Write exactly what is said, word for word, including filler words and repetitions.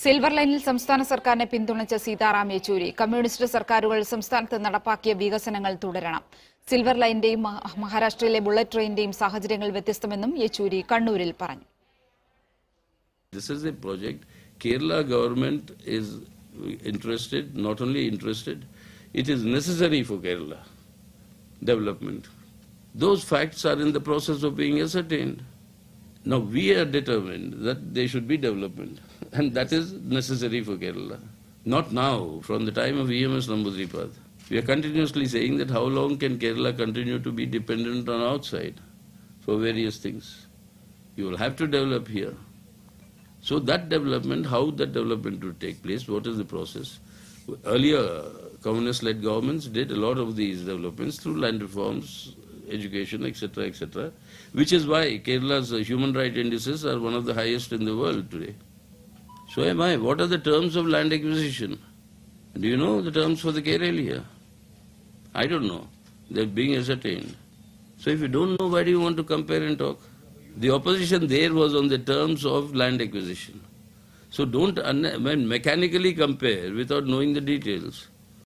Silver ലൈനിൽ സംസ്ഥാന സർക്കാരിനെ പിന്തുണച്ച സീതാറാം യെച്ചൂരി കമ്മ്യൂണിസ്റ്റ് സർക്കാരുകൾ സംസ്ഥാനത്ത് നടപ്പാക്കിയ വികസനങ്ങൾ തുടരണം. സിൽവർ ലൈനിന്റെയും മഹാരാഷ്ട്രയിലെ ബുള്ളറ്റ് ട്രെയിനിന്റെയും സാഹചര്യങ്ങൾ വ്യത്യസ്തമെന്നും യെച്ചൂരി കണ്ണൂരിൽ പറഞ്ഞു. This is a project. Kerala government is interested, not only interested, it is necessary for Kerala development. Those facts are in the process of being ascertained. Now we are determined that there should be development, and that is necessary for Kerala. Not now, from the time of E M S Namboodiripad. We are continuously saying that how long can Kerala continue to be dependent on outside for various things. You will have to develop here. So that development, how that development would take place, what is the process? Earlier communist-led governments did a lot of these developments through land reforms, education, et cetera, et cetera, which is why Kerala's human rights indices are one of the highest in the world today. So am I. What are the terms of land acquisition? Do you know the terms for the Kerala? I don't know. They're being ascertained. So if you don't know, why do you want to compare and talk? The opposition there was on the terms of land acquisition. So don't mechanically compare without knowing the details.